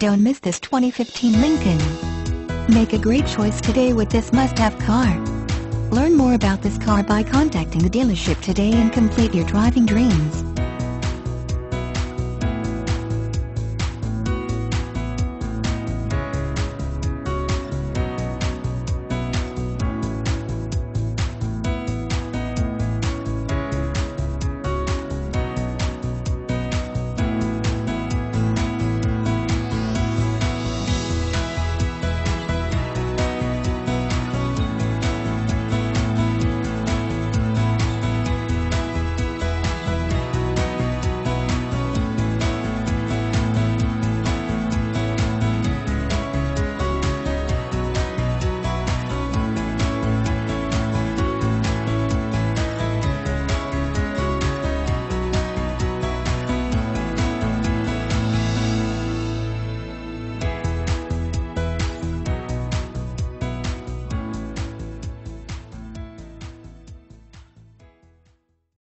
Don't miss this 2015 Lincoln. Make a great choice today with this must-have car. Learn more about this car by contacting the dealership today and complete your driving dreams.